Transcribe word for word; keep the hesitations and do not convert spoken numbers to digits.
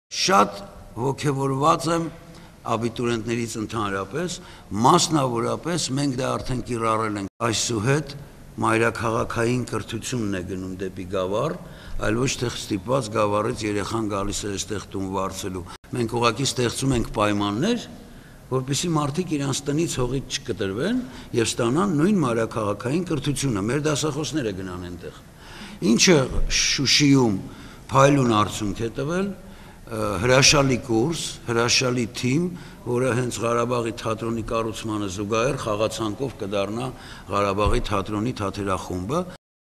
Շատ ոգևորված եմ աբիտուրիենտներից ընդհանրապես, մասնավորապես մենք դա արդեն կիրառել ենք այսուհետ մայրաքաղաքային կրթությունն է գնում դեպի գավառ, այլ ոչ թե ստիպված գավառից երեխան գալիս է այստեղ տուն վարձելու։ Մենք ուղղակի ստեղծում ենք պայմաններ, որպեսզի մարդիկ իրանց տնից հողից չկտրվեն եւ ստանան նույն մայրաքաղաքային կրթությունը, մեր դասախոսները գնան այնտեղ։ Ինչը Շուշիում փայլուն արդյունք է տվել, հրաշալի կուրս, հրաշալի թիմ, որը հենց Ղարաբաղի թատրոնի կառուցմանը զուգահեռ խաղացանկով կդառնա Ղարաբաղի թատրոնի թատերախումբը։